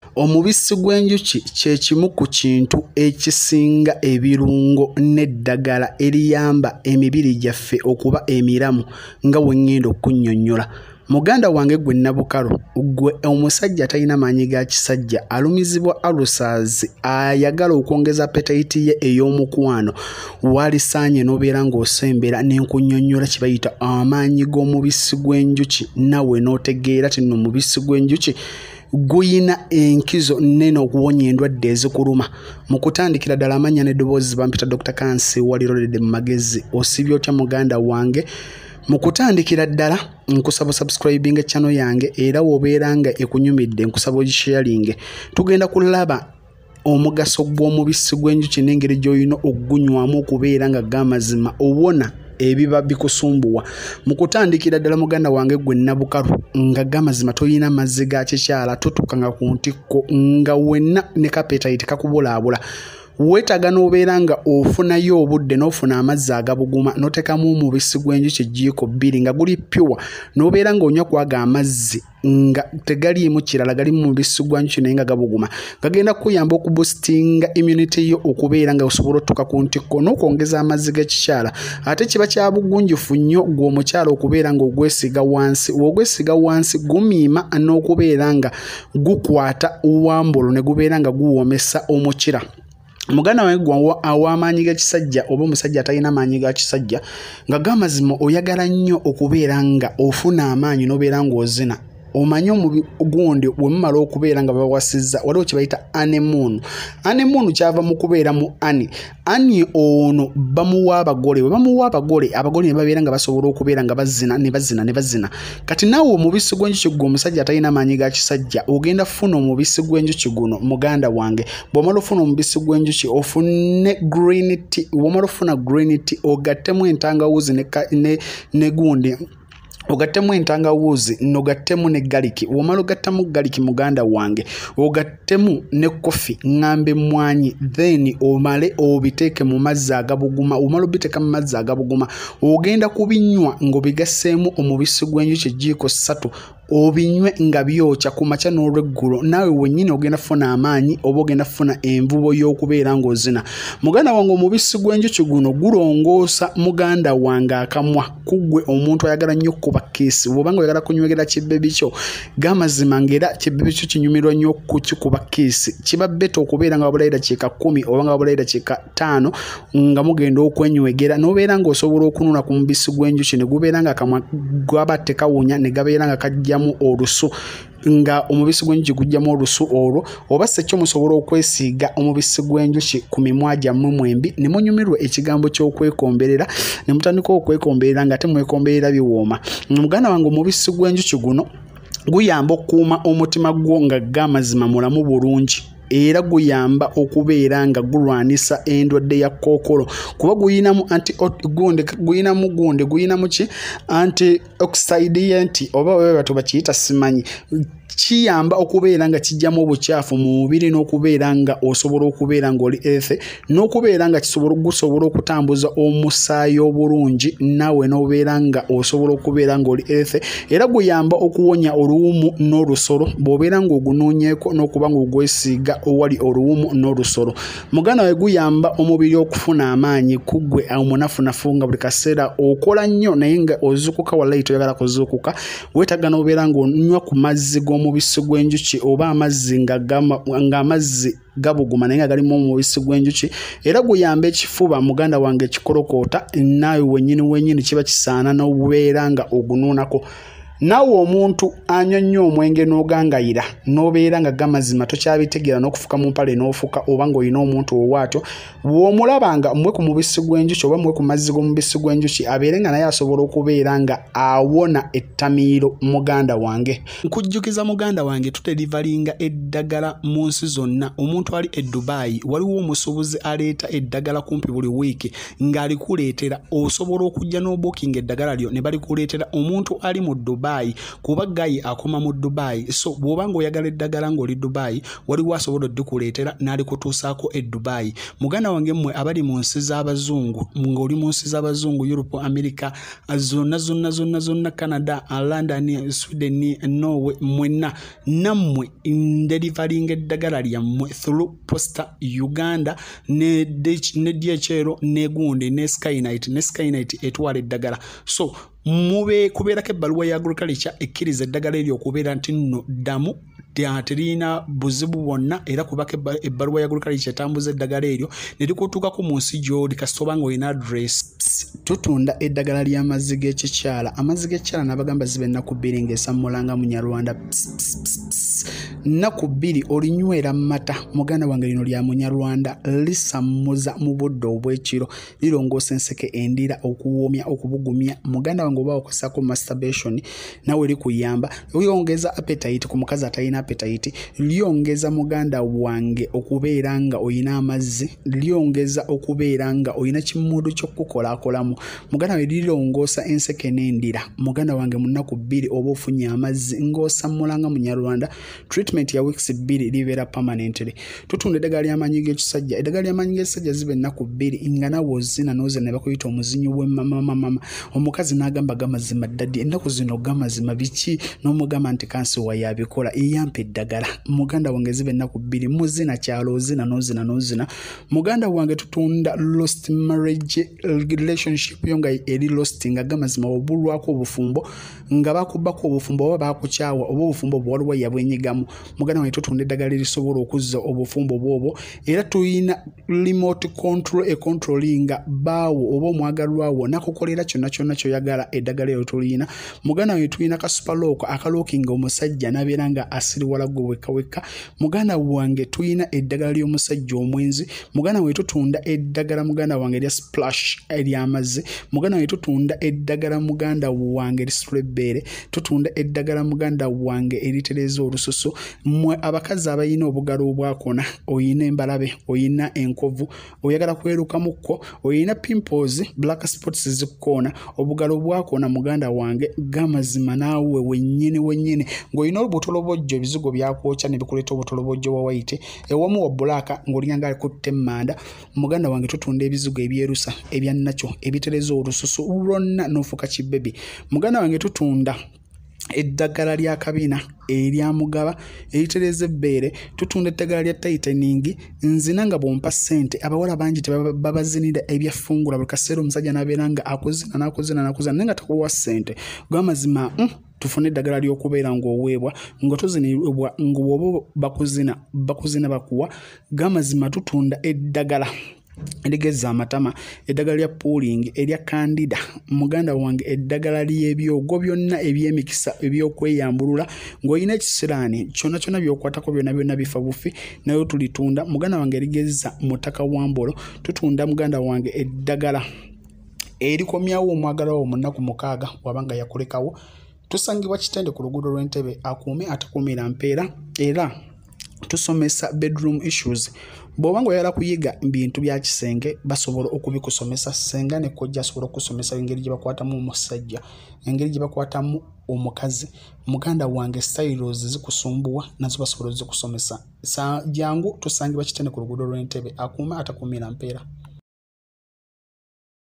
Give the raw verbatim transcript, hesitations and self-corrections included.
Omubisi gw'enjuki kye kimu ku kintu ekisinga ebirungo n'eddagala eriyamba emibiri gyaffe okuba emiramu nga bwe ngenda okunnyonnyola. Muganda wange gwe Nnabukalu, gwe omusajja talina maanyi ga kisajja, alumizibwa ulcers, ayagala okwongeza appetite ye ey'omukwano, walisaanye n'obeera ng'osembera n'enkunnyonnyola kye bayita amaanyi g'omubisi gw'enjuki, nawe n'otegeera ti nno omubisi gw'enjuki guyina enkizo nnene okuwonya endwadde ezikuluma. Mu kutandikira ddala amannya n'eddoboozi bampita Doctor Kansi walirodedde mu magezi. Osibye otya muganda wange? Mu kutandikira ddala nkusaba subscribing channel yange era wobeera nga ekunyumidde nkusaba ogisharinge. Tugenda kulaba omugaso gw'omubisi gw'enjuki n'engeri gy'olina okugunywamu okubeera nga gamazima owona ebiba bikusumbuwa. Mu kutandikira ddala muganda wange gwe Nnabukalu nga gamazima toyina mazzi ga kikyala, totukanga ku ntikko nga wenna ne kapetite kakubulaabula. Weetaga n'obeera nga ofunayo obudde n'ofuna amazzi agabuguma n'otekamu omubisi gw'enjuki jjiiko bbiri nga guli pure, n'obeera ng'onywa kwaga amazzi nga tegaliimu kirala, gali mu mubisi gw'enjuki naye nga gabuguma, gagenda kuyamba okuboostinga immunity yo okubeera nga osobola otuka ku ntikko n'okwongeza amazzi g'ekikyala. Ate kiba kya bugunjufu nnyo gw'omukyala okubeera ng'ogwesiga wansi. W'ogwesiga wansi gumiima n'okubeera nga gukwata wambolo ne gubeera nga guwoomesa omukira. Muganda wange gwa aw'amaanyi g'ekisajja oba omusajja atalina maanyi ga kisajja nga gamazima oyagala nnyo okubeera nga ofuna amaanyi n'obeera ng'ozina. Omanyi omubi gundi bwe mumala okubeera nga bawasizza waliwo kye bayita honeymoon. Honeymoon kyava mu kubeera mu ani. Ani ono bamuwa abagole. Bwe bamuwa abagole, abagole ne babeera nga basobola okubeera nga bazina ne bazina ne bazina. Kati naawe omubisi gw'enjuki gwe omusajja atalina maanyi ga kisajja ogenda funa omubisi gw'enjuki guno muganda wange. Bw'omala ofuna omubisi gw'enjuki ofune green tea. Bw'omala ofuna green tea ogattemu entangawuzi ne, ne, ne gundi. Ogattemu entangawuzi n'ogattemu ne galiki. Womala ogattamu galiki muganda wange ogattemu ne kofi ngambe mwanyi, then omale obiteeke mu mazzi agabuguma. Omala obiteeka mu mazzi agabuguma ogenda kubinywa ng'obigasseemu omubisi gw'enjuki jjiiko ssatu. Obinywe nga byokya ku makya n'olweggulo, naawe wennyini ogenda funa amaanyi oba ogenda funa envubo y'okubeera ng'ozina. Muganda wange omubisi gw'enjuki guno gulongoosa muganda wange akamwa. Kuggwe omuntu ayagala nnyo kuba kiisi, bw'obanga oyagala kunywegera kibbebi kyo gamazima ng'era kibbebi kyo kinyumirwa nnyo kukikuba kiisi, kiba beta okubeera nga wabulayo dakiika kkumi oba nga wabulayo dakiika ttaano nga mugenda okwenywegera n'obeera ng'osobola okununa ku mubisi gw'enjuki ne gubeera nga akamwa gaba tekawunya ne gabeera nga kajja olusu nga omubisi gw'enjuki gujjamu olusu olwo. Oba sekyo musobola okwesiiga omubisi gw'enjuki ku mimwa gyammwe mwembi ne munyumirwa ekigambo ky'okwekomberera ne mutandika okwekomberera nga temwekomberera biwooma. Muganda wange omubisi gw'enjuki guno guyamba okukuuma omutima gwo nga gamazima mulamu bulungi. Era guyamba okubeera nga gulwanisa endwadde ya kookolo kuba guyinamu anti gunde guyinamu gunde guyinamu ki antioxidant oba wewe batu bakiyita simanyi. Kiyamba okubeera nga kijjamu obukyafu mu mubiri n'okubeera nga osobola okubeera ng'oli healthy n'okubeera nga kisobola gusobola okutambuza omusaayi obulungi nawe n'obeera nga osobola okubeera ng'oli healthy. Era guyamba okuwonya oluwumu n'olusolo bw'obeera ng'ogunoonyeeko n'okuba ng'ogwesiiga owali oluwumu n'olusolo. Muganda we guyamba omubiri okufuna amaanyi kuggwe omunafunafu nga buli kaseera okola nnyo naye nga ozuukuka wallahi toyagala kuzuukuka. Weetaga n'obeera ng'onywa ku mazzi g'omubisi gw'enjuki oba amazzi nga ng'amazzi gabuguma naye nga galimu omubisi gw'enjuki. Era guyamba ekifuba muganda wange ekikolokoota naawe wennyini wennyini kiba kisaana n'obeera nga ogunuunako. Naawe omuntu anywa nnyo omwenge n'ogangayira n'obeera nga gamazima tokyabitegeera n'okufuka mu mpale n'ofuka oba ng'olina omuntu owaatyo, bw'omulaba nga mwe ku mubisi gw'enjuki oba mwe ku mazzi g'omubisi gw'enjuki abeere nga naye asobola okubeera nga awona ettamiiro muganda wange. Nkujjukiza muganda wange tutelivalinga eddagala mu nsi zonna. Omuntu ali e Dubai waliwo omusuubuzi aleeta eddagala kumpi buli wiiki ng'alikuleetera. Osobola okujja n'obookinga eddagala lyo ne balikuleetera. Omuntu ali mu Dubai Dubai kuba gayi akoma mu Dubai so bwobanga oyagala eddagala ng'oli Dubai waliwo asobola oddikuleetera n'alikutuusaako e Dubai muganda wange mmwe abali mu nsi z'abazungu ng'oli mu nsi z'abazungu Europe America zonna zonna zonna zonna Canada London Sweden Norway mwenna nammwe ndelivalinga eddagala lyammwe through Posta Uganda ne ne D H L ne Gundi ne Skynight ne Skynight etwala eddagala so mube kubeerako ebbaluwa ya agriculture ekkiriza eddagala eryo okubeera nti nno ddamu terina buzibu bwonna era kubaka ebbaluwa ya agriculture etambuza eddagala eryo ne likutuukako mu nsi gy'oli kasita obanga olina address. Tutunda eddagala ly'amazzi g'ekikyala amazzi g'ekikyala n'abagamba ziba ennaku bbiri ng'esammulanga munyarwanda nnaku bbiri olinywera mata muganda wange lino lya munyarwanda lisammuza mu budde obw'ekiro lirongoosa enseke endira okuwoomya okubugumya muganda wange oba okozesako masturbation nawe likuyamba lyongeza appetite ku mukazi atalina appetite lyongeza muganda wange okubeera nga oyina amazzi lyongeza okubeera nga oyina kimudu ky'okukolakolamu muganda wange lirongoosa enseke n'endira muganda wange mu nnaku bbiri oba ofunye amazzi ng'osammulanga munyarwanda treatment ya weeks bbiri libeera permanently. Tutunda eddagala ly'amaanyi g'ekisajja eddagala ly'amaanyi g'ekisajja ziba ennaku bbiri nga nawe ozina n'ozina ne bakuyita omuzinyi w'emamamama omukazi n'agamba gamazima ddaddi ennaku zino gamazima biki n'omugamba nti kansi wa yabikola eyampa eddagala muganda wange ziba ennaku bbiri muzina kyalo ozina n'ozina n'ozina muganda wange tutunda lost marriage relationship yo nga eri lost nga gamazima obulwako obufumbo nga bakubbako obufumbo oba bakukyawa oba obufumbo bwaliwo yabwenyigamu muganda wange tutunda eddagala erisobola okuzza obufumbo bwobwo era tuyina remote control e controllinga baawo oba omwagalwawo nakukolera kyonna kyonna kyoyagala eddagala eryo tulina muganda wange tuyina ka superlock akalookinga omusajja nabeera nga asiriwala gwe wekka wekka muganda wange tuyina eddagala ly'omusajja omwenzi muganda wange tutunda eddagala muganda wange erya splash ery'amazzi muganda wange tutunda eddagala muganda wange erisitulebbeere tutunda eddagala muganda wange eritereza olususu mmwe abakazi abayina obugalo obwakona oyina embalabe oyina enkovu oyagala kwerukamukko oyina pimples black spots zikkoona obugalo obwakona muganda wange gamazima naawe wennyini wennyini ng'olina obutolobojjo ebizigo byakwokya ne bikuleeta obutolobojjo wa white ewamu wa black ng'olinga alikutte emmanda muganda wange tutunda ebizigo ebyerusa ebya nakyo ebitereza olususu lwonna n'ofuuka kibebi muganda wange tutunda eddagala lya kabina erya mugaba eritereza ebbeere tutunda eddagala lya tightening nzina nga bwompa ssente abawala bangi tebabazinira ebyafungula buli kaseera omusajja n'abeera nga akuzina n'akuzina n'akuzina naye nga takuwa ssente gw'amazima mm, tufune eddagala ly'okubeera ng'oweebwa nga tozinibwa ng'oba bakuzina bakuzina bakuwa g'amazima tutunda eddagala eligeza amatama eddagala lya pooling erya candida muganda wange eddagala ly'ebyogo byonna eby'emikisa ebyokweyambulula ng'olina ekisiraani kyonna kyonna by'okwatako byonna byonna bifa bufi nayo tulitunda muganda wange erigeza mutaka wambolo tutunda muganda wange eddagala erikomyawo omwagalawo mu nnaku mukaaga wabanga yakulekawo tusangibwa Kitende ku luguudo lw'Entebbe akuume atakuumira mpeera era tusomesa bedroom issues bw'obanga oyagala kuyiga bintu bya kisenge basobola okubikusomesa senga ne kojja asobola okusomesa engeri gye bakwatamu omusajja engeri gye bakwatamu omukazi muganda wange styles zikusumbuwa nazo basobola zikusomesa sa jangu tusangibwa Kitende ku luguudo lw'Entebbe akuume atakuumira mpeera.